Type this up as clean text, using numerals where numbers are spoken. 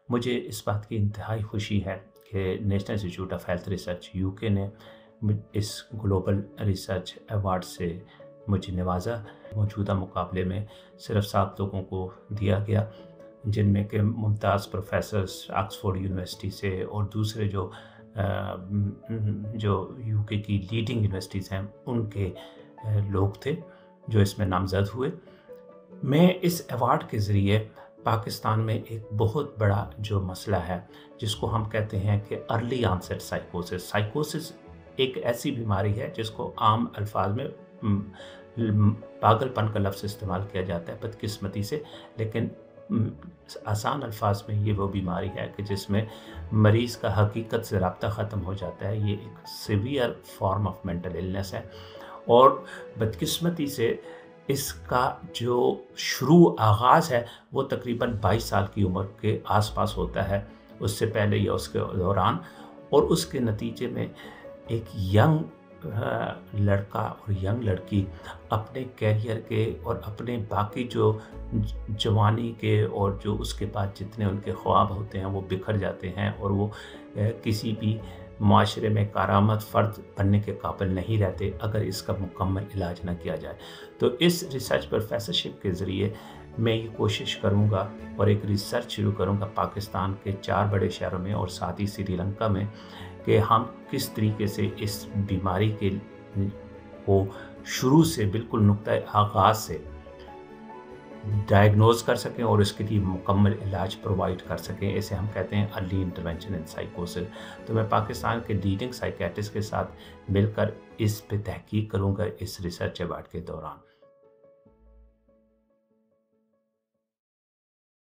مجھے اس بات کی انتہائی خوشی ہے کہ National Institute of Health Research UK نے اس گلوبل ریسرچ ایوارڈ سے مجھے نوازا۔ موجودہ مقابلے میں صرف 7 لوگوں کو دیا گیا، جن میں کہ ممتاز پروفیسرز آکسفورڈ یونیورسٹی سے اور دوسرے جو UK کی لیڈنگ یونیورسٹیز ہیں ان کے لوگ تھے جو اس میں نامزد ہوئے۔ میں اس ایوارڈ کے ذریعے پاکستان میں ایک بہت بڑا جو مسئلہ ہے جس کو ہم کہتے ہیں کہ ارلی آنسٹ سائیکوسس ایک ایسی بیماری ہے جس کو عام الفاظ میں پاگل پن کا لفظ استعمال کیا جاتا ہے بدقسمتی سے، لیکن آسان الفاظ میں یہ وہ بیماری ہے کہ جس میں مریض کا حقیقت سے رابطہ ختم ہو جاتا ہے۔ یہ ایک severe form of mental illness ہے، اور بدقسمتی سے اس کا جو آغاز ہے وہ تقریباً 22 سال کی عمر کے آس پاس ہوتا ہے، اس سے پہلے یا اس کے دوران، اور اس کے نتیجے میں ایک ینگ لڑکا اور ینگ لڑکی اپنے کیریئر کے اور اپنے باقی جو جوانی کے اور جو اس کے بعد جتنے ان کے خواب ہوتے ہیں وہ بکھر جاتے ہیں، اور وہ کسی بھی معاشرے میں کارآمد فرد بننے کے قابل نہیں رہتے اگر اس کا مکمل علاج نہ کیا جائے۔ تو اس ریسرچ پروفیسرشپ کے ذریعے میں یہ کوشش کروں گا اور ایک ریسرچ شروع کروں گا پاکستان کے 4 بڑے شہروں میں اور ساتھ ہی سری لنکا میں، کہ ہم کس طریقے سے اس بیماری کو شروع سے بالکل نقطۂ آغاز سے ڈائگنوز کر سکیں اور اس کے لیے مکمل علاج پرووائڈ کر سکیں۔ اسے ہم کہتے ہیں ارلی انٹرونشن ان سائیکوسس۔ تو میں پاکستان کے لیڈنگ سائیکیٹرسٹ کے ساتھ مل کر اس پہ تحقیق کروں گا اس ریسرچ ایوارڈ کے دوران۔